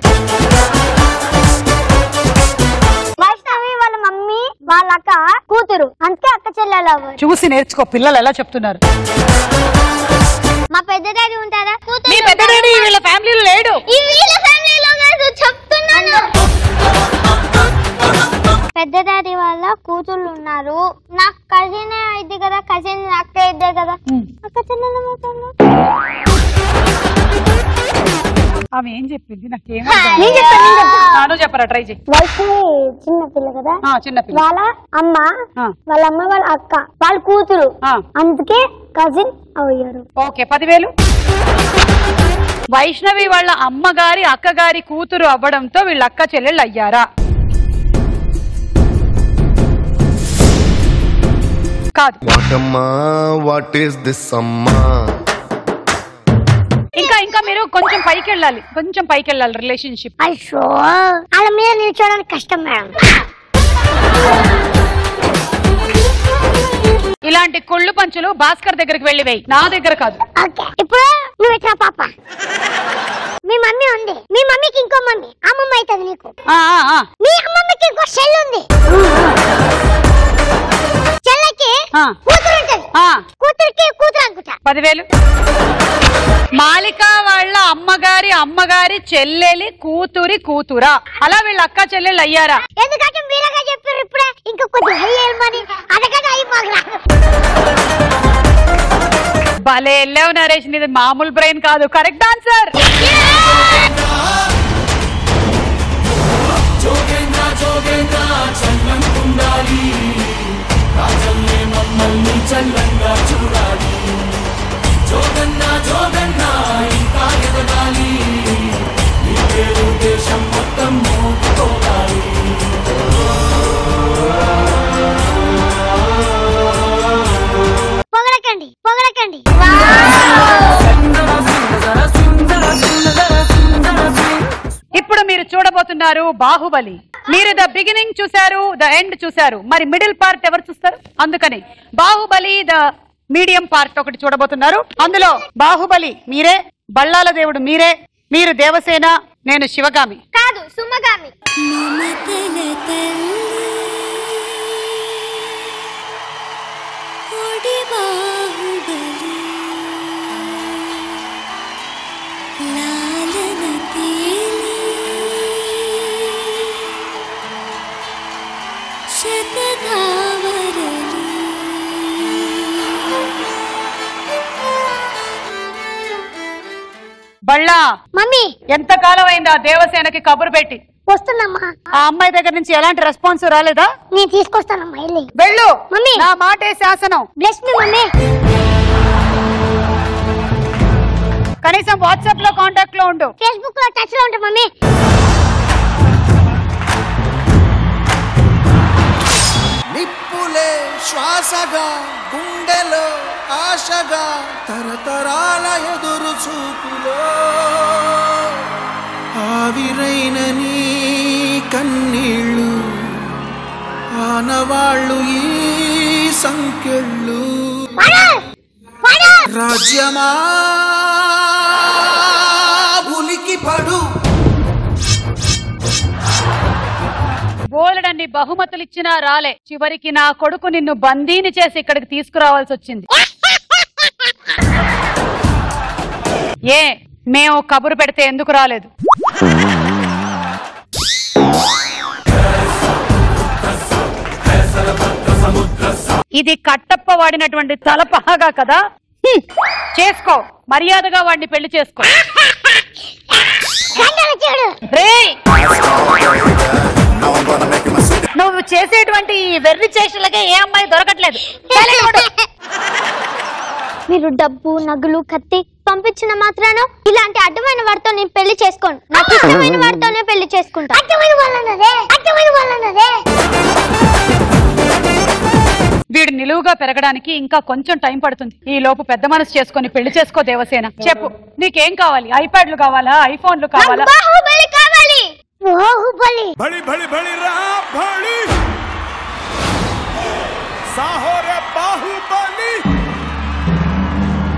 వైష్ణవి వాళ్ళ మమ్మీ వాళ్ళ అక్క కూతురు, అందుకే అక్క చెల్లెలు అవ్వరు. చూసి నేర్చుకో, పిల్లలు ఎలా చెప్తున్నారు. మా పెద్ద డాడీ ఉంటారా? మీ పెద్ద డాడీ వీళ్ళ ఫ్యామిలీలో లేడు. ఈ వీళ్ళ ఫ్యామిలీలో కాదు చెప్తున్నాను. పెద్ద డాడీ వాళ్ళ కూతుళ్ళు ఉన్నారు. నాకు కజిన్ అయింది కదా, కజిన్ అక్క ఇద్దే కదా, అక్క చెల్లెలు అవుతారు. ఆమె ఏం చెప్పింది నాకేం చెప్పరా? ట్రై చేయి. వైష్ణవి చిన్న పిల్ల కదా, చిన్న పిల్ల. వాళ్ళ అమ్మ వాళ్ళ అమ్మ వాళ్ళ అక్క వాళ్ళ కూతురు, అందుకే కజిన్ అయ్యారు. ఓకే, పదివేలు. వైష్ణవి వాళ్ళ అమ్మగారి అక్కగారి కూతురు అవ్వడంతో వీళ్ళ అక్క చెల్లెళ్ళు అయ్యారా? కాదు. వాట్ ఈస్ దిస్ అమ్మా? ఇంకా ఇంకా మీరు కొంచెం పైకి వెళ్ళాలి, కొంచెం పైకి వెళ్ళాలి రిలేషన్షిప్. అయ్యో వాళ్ళ మీద నిల్చోడానికి కష్టం మేడం. ఇలాంటి కొళ్ళు పంచులు భాస్కర్ దగ్గరికి వెళ్ళి వేయి, నా దగ్గర కాదు. ఓకే, ఇప్పుడు నువ్వు ఇట్లా పాప. మీ మమ్మీ ఉంది, మీ మమ్మీకి ఇంకో మమ్మీ, అమ్మమ్మ అవుతుంది నీకు. మీ అమ్మమ్మకి ఇంకో చెల్లి ఉంది, చెల్లెకి కూతురు ఉంటుంది, కూతురికి కూతురు అనుకుంటా. పదివేలు. మాలిక వాళ్ళ అమ్మగారి అమ్మగారి చెల్లెలి కూతురి కూతురా? అలా వీళ్ళ అక్క చెల్లెళ్ళు అయ్యారా? ఎందుకంటే మీరగా చెప్పారు ఇప్పుడే, ఇంకా కొద్దిగా అయ్యేమని అడగదా అయిపోగల. భలే వెళ్ళావు నరేష్, నీది మామూలు బ్రెయిన్ కాదు. Correct answer. పొగడకండి పొగడకండి. ఇప్పుడు మీరు చూడబోతున్నారు బాహుబలి. మీరు ద బిగినింగ్ చూసారు, ద ఎండ్ చూసారు, మరి మిడిల్ పార్ట్ ఎవరు చూస్తారు? అందుకని బాహుబలి ద మీడియం పార్ట్ ఒకటి చూడబోతున్నారు. అందులో బాహుబలి మీరే, బళ్ళాల దేవుడు మీరే, మీరు దేవసేన, నేను శివగామి. కాదు, సుమగామి. బళ్ళా మమ్మీ, ఎంతకాలం అయింది ఆ దేవసేనకి కబురు పెట్టి? వస్తుందమ్మా. ఆ అమ్మాయి దగ్గర నుంచి ఎలాంటి రెస్పాన్స్ రాలేదా? నేను తీసుకొస్తానమ్మా, వెళ్ళి వెళ్ళు మమ్మీ. నా మాటే శాసనం. Bless me mummy. కనీసం వాట్సాప్ లో కాంటాక్ట్ లో ఉండు, ఫేస్బుక్ లో టచ్ లో ఉంటా మమ్మీ. నిప్పులే శ్వాసగా గుండెలో ఆశగా తరతరాల ఎదురు చూపులో ఆవిరైన నీ కన్నీళ్ళు ఆనవాళ్ళు ఈ సంఖ్యళ్ళు. రాజ్యమా ఉలికి పడు. బోలెడన్ని బహుమతులు ఇచ్చినా రాలే, చివరికి నా కొడుకు నిన్ను బందీని చేసి ఇక్కడికి తీసుకురావాల్సి వచ్చింది. ఏ మేము కబురు పెడితే ఎందుకు రాలేదు? ఇది కట్టప్ప వాడినటువంటి తలపహగా కదా. చేసుకో, మర్యాదగా వాడిని పెళ్లి చేసుకో. నువ్వు చేసేటువంటి వెర్రి చేష్టలకే ఏ అమ్మాయి దొరకట్లేదు. మీరు డబ్బు నగలు కత్తి పంపించిన మాత్రాన ఇలాంటి అడ్డమైన వాడితో నేను పెళ్లి చేసుకోను. నాకు ఇష్టమైన వాడితోనే పెళ్లి చేసుకుంటా. అడ్డమైన వాళ్ళన్నదే అడ్డమైన వాళ్ళన్నదే. వీడు నిలువుగా పెరగడానికి ఇంకా కొంచెం టైం పడుతుంది. ఈ లోపు పెద్ద మనసు చేసుకొని పెళ్లి చేసుకో దేవసేన. చెప్పు, నీకేం కావాలి? ఐప్యాడ్లు కావాలా, ఐఫోన్లు కావాలా? బాహుబలి కావాలి. బాహుబలి బలి బలి బలి రా బలి సాహో రే బాహుబలి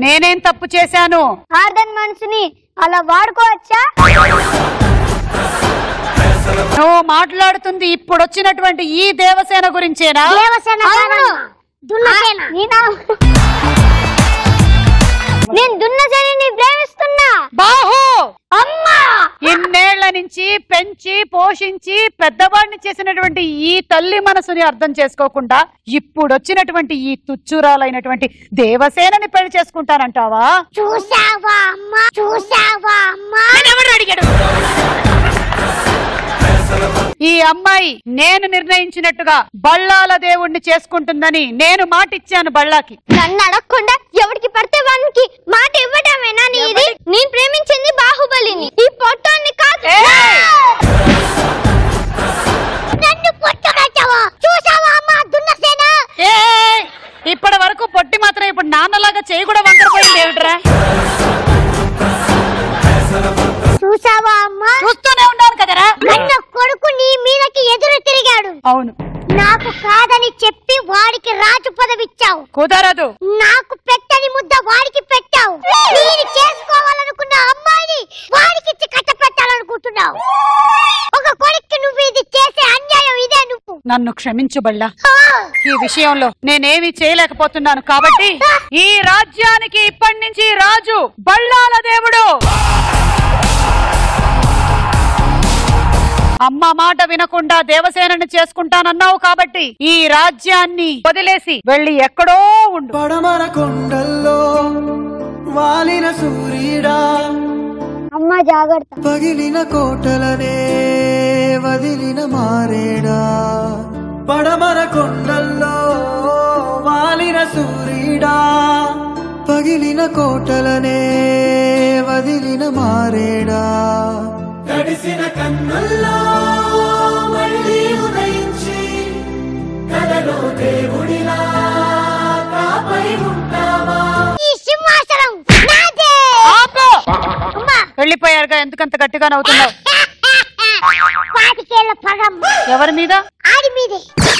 నేనేం తప్పు చేశాను? ఆర్డన్ మనసుని అలా వాడుకోవచ్చా? నువ్వు మాట్లాడుతుంది ఇప్పుడు వచ్చినటువంటి ఈ దేవసేన గురించేనా? దేవసేన దున్నసేన. నేను దున్నసేనని ప్రేమిస్తున్నా. బాహు అమ్మా, ఇన్నేళ్ల నుంచి పెంచి పోషించి పెద్దవాడిని చేసినటువంటి ఈ తల్లి మనసుని అర్థం చేసుకోకుండా ఇప్పుడు వచ్చినటువంటి ఈ తుచ్చురాలైనటువంటి దేవసేనని పెళ్లి చేసుకుంటానంటావా? చూసావా అమ్మా, చూసావా అమ్మా? ఎవరు అడిగాడు? ఈ అమ్మాయి నేను నిర్ణయించినట్టుగా బళ్ళాల దేవుణ్ణి చేసుకుంటుందని నేను మాట ఇచ్చాను బళ్ళాకి. నన్ను అడగకుండా ఎవరికి పడితే వానికి మాట ఇవ్వడమేనా నీది? నేను ప్రేమించింది బాహుబలిని, ఈ పొట్టాన్ని కాదు. నన్ను పొట్టగచ్చావా? చూసావా అమ్మా దున్నసేన? ఇప్పటి వరకు పొట్టి మాత్రం ఇప్పుడు నాన్నలాగా చేయి కూడా వంకరపోయింది ఏమిట్రా? చూసావా అమ్మా? చూస్తూనే ఉన్నాను కదరా. నన్న కొడుకు నీ మీదకి ఎదురు తిరిగాడు. అవును, నాకు కాదని చెప్పి వాడికి రాజు పదవిచ్చావు. కుదరదు. నాకు పెట్టని ముద్ద వాడికి పెట్టావు. నేను చేసుకోవాలనుకున్న అమ్మాయిని వాడికి ఇచ్చి కట్ట పెట్టాలనుకుంటున్నావు. ఒక కొడుక్కి నువ్వు ఇది చేసే అన్యాయం ఇదే. నువ్వు నన్ను క్షమించు బళ్ళా. ఈ విషయంలో నేనేమి చేయలేకపోతున్నాను కాబట్టి ఈ రాజ్యానికి ఇప్పటి నుంచి రాజు బళ్ళాల దేవుడు. అమ్మ మాట వినకుండా దేవసేనని చేసుకుంటానన్నావు కాబట్టి ఈ రాజ్యాన్ని వదిలేసి వెళ్ళి ఎక్కడో ఉండు. పడమర కొండల్లో వాలిన సూర్యుడా, అమ్మ జాగ్రత్త. పగిలిన కోటలనే వదిలిన మారేడా. పడమర కొండల్లో వాలిన సూర్యుడా, పగిలిన కోటలనే వదిలిన మారేడా. తడిసిన కన్నుల్లో మళ్ళీ ఉదయించి కలలో దేవుడిలా కాపై ఉంటావా. ఈ సింహాసనం నాదే. ఆపు. వెళ్ళిపోయారుగా, ఎందుకంత గట్టిగా నవ్వుతున్నావు? పాతికేళ్ల పగం ఎవరి మీద? ఆడి మీదే.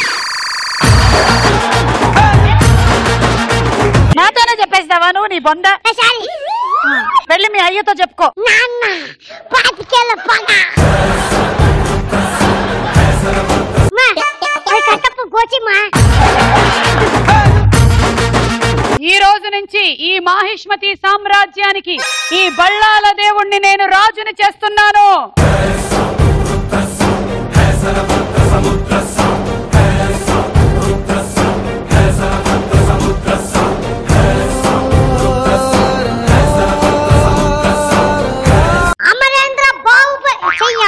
నాతోనే చెప్పేస్తావా నువ్వు నీ బొంద? వెళ్ళి మీ అయ్యతో చెప్పుకో. నాన్న పాతికేళ్ల పగ. కట్టపు గోచిమా. ఈ రోజు నుంచి ఈ మాహిష్మతి సామ్రాజ్యానికి ఈ బళ్ళాల దేవుణ్ణి నేను రాజుని చేస్తున్నాను. అమరేంద్ర బాహుబలి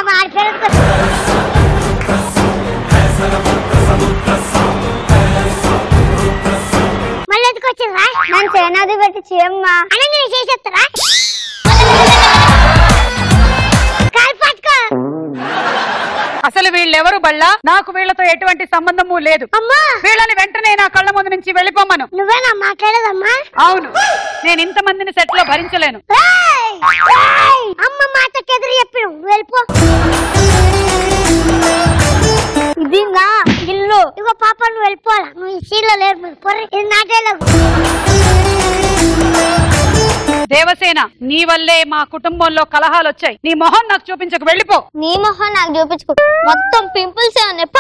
మళ్ళీ ఎందుకు వచ్చిందా? నన్ను సేనాధిపతి చేయమ్మా అనగా చేసేస్తారా? అసలు వీళ్ళెవరు బళ్ళా? నాకు వీళ్ళతో ఎటువంటి సంబంధము లేదు. వీళ్ళని వెంటనే నా కళ్ళ ముందు నుంచి వెళ్ళిపోమ్మను. నువ్వేనా మాట్లాడదమ్మా? అవును, నేను ఇంత మందిని సెట్ లో భరించలేను. అమ్మ మాటకి ఎదురు చెప్పి వెళ్ళిపో. ఇది నా ఇల్లు. ఇగో పాప నువ్వు వెళ్ళిపోవాలా? నువ్వు ఈ సీన్లో లేరు. ఇది నా డైలాగ్. దేవసేన, నీ వల్లే మా కుటుంబంలో కలహాలు వచ్చాయి. నీ మొహం నాకు చూపించకు, వెళ్ళిపో. నీ మొహం నాకు చూపించుకో, మొత్తం పింపుల్స్ ఏమన్నా.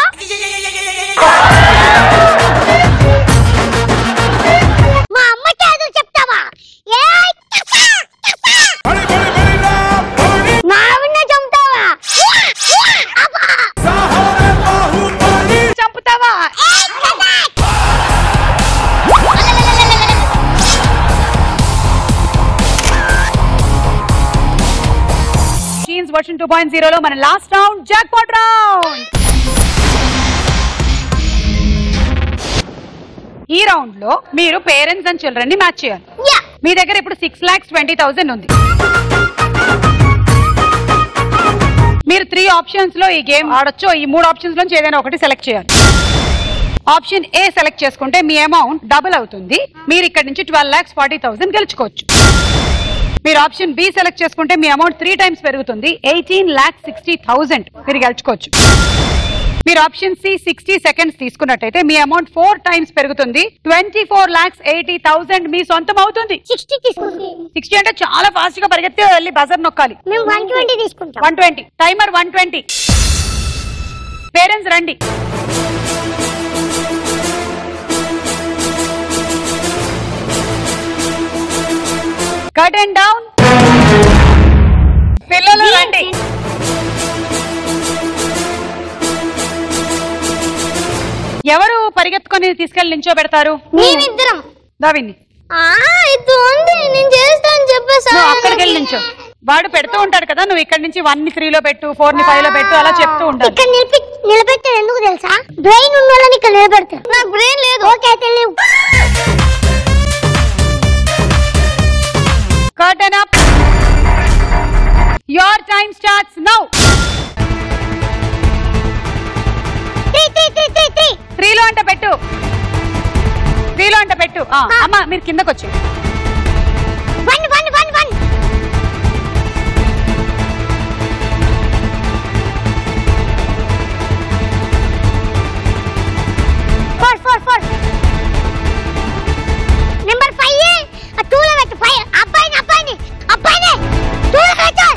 మా అమ్మకి ఎదురు చెప్తావా? మా ఆవిడనే చంపుతావా? చంపుతావా? వర్షన్ టూ పాయింట్ జీరో లో మన last round jackpot round. ఈ రౌండ్ లో మీరు పేరెంట్స్ అండ్ చిల్డ్రన్ ని మ్యాచ్ చేయాలి. మీ దగ్గర ఇప్పుడు సిక్స్ లాక్స్ ట్వంటీ థౌసండ్ ఉంది. మీరు త్రీ ఆప్షన్స్ లో ఈ గేమ్ ఆడొచ్చు. ఈ మూడు ఆప్షన్స్ నుంచి ఏదైనా ఒకటి సెలెక్ట్ చేయాలి. ఆప్షన్ ఏ సెలెక్ట్ చేసుకుంటే మీ అమౌంట్ డబుల్ అవుతుంది. మీరు ఇక్కడ నుంచి ట్వెల్వ్ లాక్స్ ఫార్టీ థౌసండ్ గెలుచుకోవచ్చు. మీరు ఆప్షన్ బి సెలెక్ట్ చేసుకుంటే మీ అమౌంట్ త్రీ టైమ్స్ పెరుగుతుంది. ఎయిటీన్ లాక్స్ సిక్స్టీ థౌసండ్ మీరు గెలుచుకోవచ్చు. మీరు ఆప్షన్ సి సిక్స్టీ సెకండ్స్ తీసుకున్నట్టయితే మీ అమౌంట్ ఫోర్ టైమ్స్ పెరుగుతుంది. Twenty four lakhs eighty thousand మీ సొంతం అవుతుంది. సిక్స్టీ అంటే చాలా ఫాస్ట్ గా పరిగెత్తి వెళ్ళి బజర్ నొక్కాలి. One twenty timer one twenty. Parents రండి. Curtain down. పిల్లలు రండి. ఎవరు పరిగెత్తుకొని తీసుకెళ్లి నించో పెడతారు? మేమిద్దరం. దావిని నేను చేస్తాను చెప్పేసా. అక్కడికి వెళ్ళి నించో. వాడు పెడుతూ ఉంటాడు కదా, నువ్వు ఇక్కడ నుంచి వన్ ని త్రీ లో పెట్టు, ఫోర్ ని ఫైవ్ లో పెట్టు, అలా చెప్తూ ఉంటాడు. ఇక్కడ నిలిపి నిలబెట్టారు ఎందుకు తెలుసా? బ్రెయిన్ ఉన్న వాళ్ళని ఇక్కడ నిలబెడతారు. నాకు బ్రెయిన్ లేదు. ఓకే తెలియదు. Curtain up. Your time starts now. three three three three three. Three లో అంట పెట్టు. త్రీ లో అంట పెట్టు. అమ్మా మీరు కిందకు వచ్చి. One one one one. Four four four. Number five ఆ టూ లో పెట్టు. ఫైవ్ అబ్బాయిని అబ్బాయిని అబ్బాయిని టూ లో పెట్టు.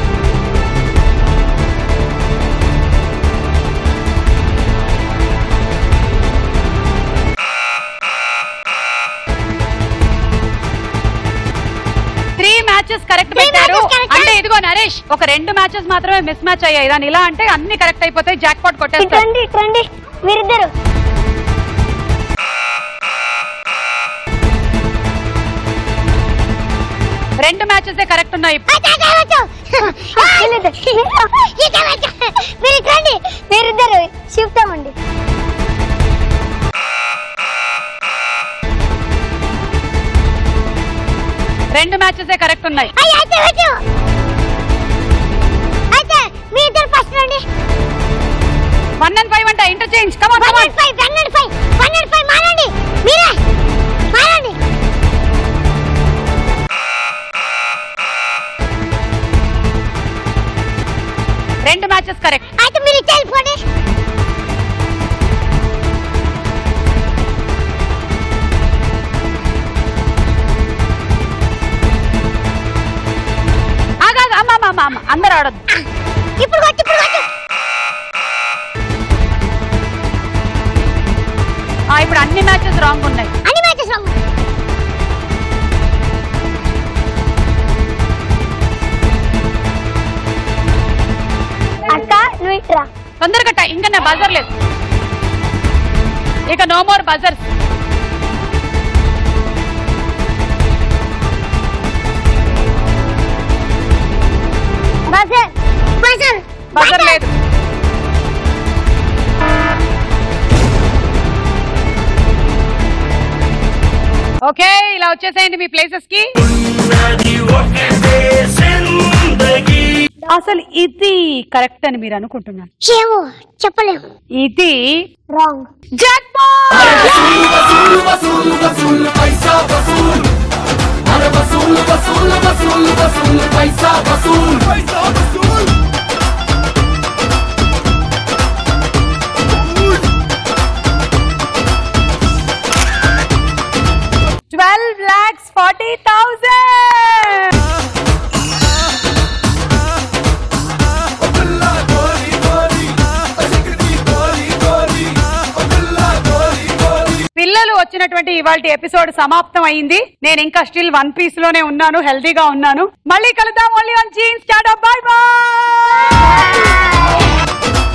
త్రీ మ్యాచెస్ కరెక్ట్ పెట్టారు. అంటే ఇదిగో నరేష్, ఒక రెండు మ్యాచెస్ మాత్రమే మిస్ మ్యాచ్ అయ్యాయి. దాని ఇలా అంటే అన్ని కరెక్ట్ అయిపోతాయి, జాక్ పాట్ కొట్టేస్తారు. మీరిద్దరు రెండు మ్యాచెస్ కరెక్ట్ ఉన్నాయి. మీరిద్దరు చెప్తామండి. రెండు మ్యాచెస్ కరెక్ట్ ఉన్నాయి. అయితే మీ ఇద్దరు ఫస్ట్ రండి. వన్ అండ్ ఫైవ్ అంటే interchange. Come on come on. Five one and five one and five మారండి. మీరే మారండి. రెండు మ్యాచెస్ కరెక్ట్. అయితే మీరు వెళ్ళిపోండి. అందరు ఆడొద్దు. ఇప్పుడు కొట్టు ఇప్పుడు కొట్టు. ఇప్పుడు అన్ని మ్యాచెస్ రాంగ్ ఉన్నాయి. అన్ని మ్యాచెస్ రాంగ్. అక్క నువ్వు ఇట్రా. తొందరగా ఇంకా నా బజర్ లేదు. ఇక no more buzzer. Buzzer buzzer buzzer లేదు. ఓకే ఇలా వచ్చేసేయండి మీ ప్లేసెస్ కి. అసలు ఇది కరెక్ట్ అని మీరు అనుకుంటున్నారు? ఏమో చెప్పలేము. ఇది wrong. Jack twelve lakhs forty thousand. పిల్లలు వచ్చినటువంటి ఇవాల్టి ఎపిసోడ్ సమాప్తం అయింది. నేను ఇంకా స్టిల్ వన్ పీస్ లోనే ఉన్నాను, హెల్దీగా ఉన్నాను. మళ్ళీ కలుద్దాం. Only on jeans. Tata bye by.